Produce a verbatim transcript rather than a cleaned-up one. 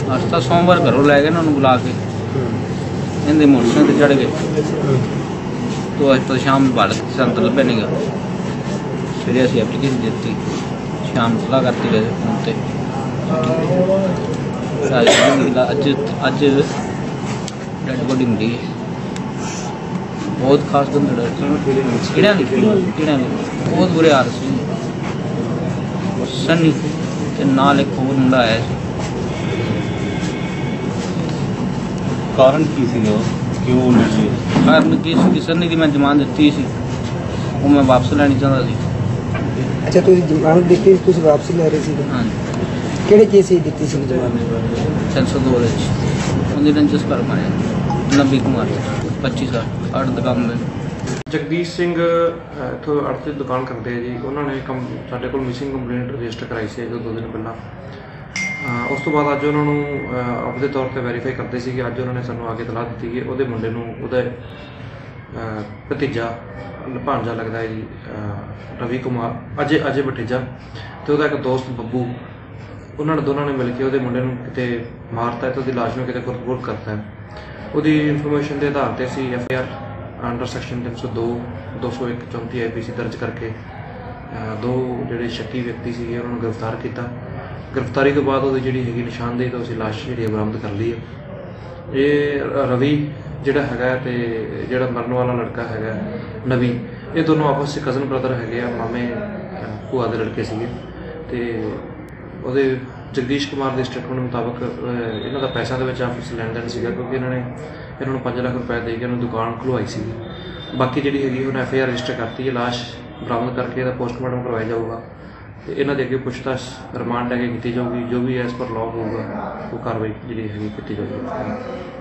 अस तो सोमवार घरों लै गए उन्होंने बुला के इनके मोटरसाइकिल चढ़ गए तो अज तो शाम बालक संत लभे नहीं गा फिर असी एप्लीकेशन दी शाम सलाह करती गए फोन से अज अज डेड बॉडी मिली है बहुत खास गंदड़ कीड़िया कीड़िया बहुत बुरे हाल से सनी ते नाल एक होर मुंडा आया कारण की सी क्यों नहीं कारण की सी सनी की मैं जमानत दी सी वो मैं वापस लैनी चाहता सी। अच्छा तुम जमानत दी तुम वापसी लै रहे सी? हाँ किहड़े केस दी दी सी जमानत? छे सौ दो उन्हें रंजस कर मारे नबी कुमार पच्ची साल आठ दुकान में जगदीश सिंह इतों अड़त की दुकान करते हैं जी। उन्होंने कम साढ़े को मिसिंग कंप्लेंट रजिस्टर कराई सी जो दो दिन पहला उस तो बाद अज उन्होंने अपने तौर पर वैरीफाई करते सी कि अज उन्होंने सानू आगे तलाह दी कि वो मुंडे नूं उहदा भतीजा भांजा लगता है जी रवि कुमार अजय अजय भतीजा तो वह एक दोस्त बब्बू उन्होंने दोनों ने मिल के वो मुंडे नूं किते मारता है तो उसकी लाश में किते गुरपुर करता है। उसकी इन्फॉर्मेशन के आधार पर असीं F I R under section तीन सौ दो दो सौ एक चौंती आई पी सी दर्ज करके दो जोड़े शक्की व्यक्ति से उन्होंने गिरफ्तार किया। गिरफ्तारी तो बाद वो जी है निशानदेही तो असीं लाश जी बरामद कर ली है। ये रवि जोड़ा है तो जोड़ा मरण वाला लड़का है नवी ये दोनों आपस में कज़न ब्रदर है मामे भूआ के लड़के से वो जगदीश कुमार के स्टेटमेंट मुताबिक इन्हों का पैसा के आपस लैन देन से क्योंकि इन्होंने इन्होंने पाँच लाख रुपए दे के उन्होंने दुकान खुलवाई सी। बाकी जी है उन्हें एफ आई आर रजिस्टर करती है लाश बरामद करके पोस्टमार्टम करवाया जाऊगा तो इन्हों के अगे पुछताछ रिमांड लैके की जाऊगी जो भी एज पर लॉ होगा वो कार्रवाई जी है की जाएगी।